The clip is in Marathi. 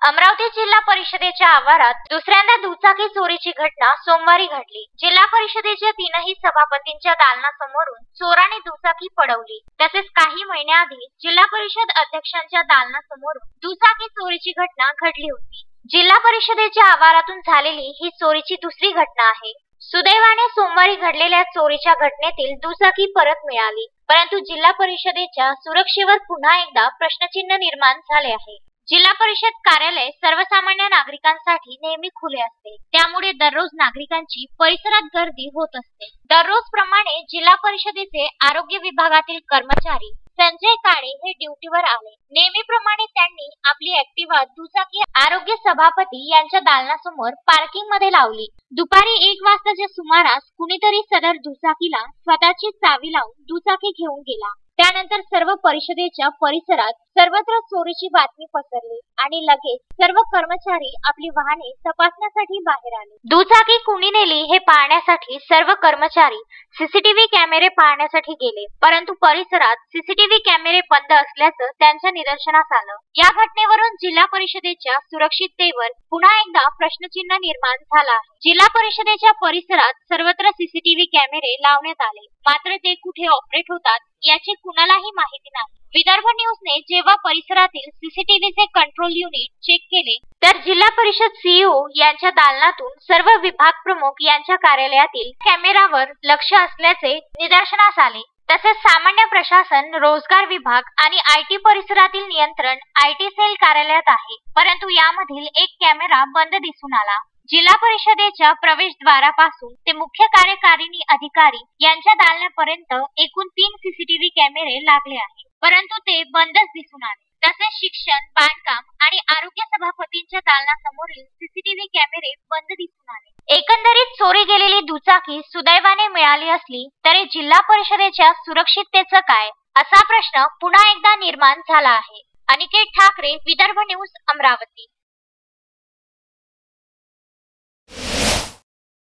अमरावती जिल्हा परिषदेच्या आवारात दुसऱ्यांदा दुचाकी चोरीची घटना सोमवारी घडली। जिल्हा परिषदेच्या तीनही सभापतींच्या दालनासमोरून चोराने दुचाकी पळवली। तसेच काही महिन्याआधी जिल्हा परिषद अध्यक्षांच्या दालनासमोरून दुचाकी चोरीची घटना घडली होती। जिल्हा परिषदेच्या आवारातून झालेली ही चोरीची दुसरी घटना आहे। सुदैवाने सोमवारी घडलेल्या चोरीच्या घटनेतील दुचाकी परत मिळाली, परंतु जिल्हा परिषदेच्या सुरक्षेवर पुन्हा एकदा प्रश्नचिन्ह निर्माण झाले आहे। जिल्हा परिषद कार्यालय सर्वसामान्य नागरिकांसाठी नेहमी खुले असते, त्यामुळे दररोज नागरिकांची परिसरात गर्दी होत असते। दररोज प्रमाणे जिल्हा परिषदेचे आरोग्य विभागातील कर्मचारी संजय काळे हे ड्युटीवर आले। नेहमीप्रमाणे त्यांनी आपली ऍक्टिव्हा दुचाकी आरोग्य सभापती यांच्या दालनासमोर पार्किंग मध्ये लावली। दुपारी 1 वाजताच्या सुमारास कुणीतरी सदर दुचाकीला स्वतःची चावी लावून दुचाकी घेऊन गेला। त्यानंतर सर्व परिषदेच्या परिसरात सर्वत्र चोरीची बातमी पसरली आणि लगेच सर्व कर्मचारी आपली वाहने तपासण्यासाठी बाहेर आले। दुचाकी कुणी नेली हे पाहण्यासाठी सर्व कर्मचारी सीसीटीव्ही कॅमेरे पाहण्यासाठी गेले, परंतु परिसरात सीसीटीव्ही कॅमेरे बंद असल्याचं त्यांच्या निदर्शनास आलं। या घटनेवरून जिल्हा परिषदेच्या सुरक्षिततेवर पुन्हा एकदा प्रश्नचिन्ह निर्माण झाला आहे। जिल्हा परिषदेच्या परिसरात सर्वत्र सीसीटीव्ही कॅमेरे लावण्यात आले, मात्र ते कुठे ऑपरेट होतात याची कुणालाही माहिती नाही। विदर्भ न्यूजने जेव्हा परिसरातील सीसीटीव्हीचे कंट्रोल युनिट चेक केले, तर जिल्हा परिषद सीईओ यांच्या दालनातून सर्व विभाग प्रमुख यांच्या कार्यालयातील कॅमेरावर लक्ष असल्याचे निदर्शनास आले। तसेच सामान्य प्रशासन, रोजगार विभाग आणि आयटी परिसरातील नियंत्रण आयटी सेल कार्यालयात आहे, परंतु यामधील एक कॅमेरा बंद दिसून आला। जिल्हा परिषदेच्या प्रवेशद्वारापासून ते मुख्य कार्यकारिणी अधिकारी यांच्या दालनापर्यंत एकूण 3 सीसीटीव्ही कॅमेरे लागले आहेत, परंतु ते बंदच दिसून आले। तसेच शिक्षण, बांधकाम आणि आरोग्य सभापतींच्या दालनासमोरील सीसीटीव्ही कॅमेरे बंद दिसून आले। एकंदरीत चोरी गेलेली दुचाकी सुदैवाने मिळाली असली तरी जिल्हा परिषदेच्या सुरक्षिततेचं काय, असा प्रश्न पुन्हा एकदा निर्माण झाला आहे। अनिकेत ठाकरे, विदर्भ न्यूज, अमरावती।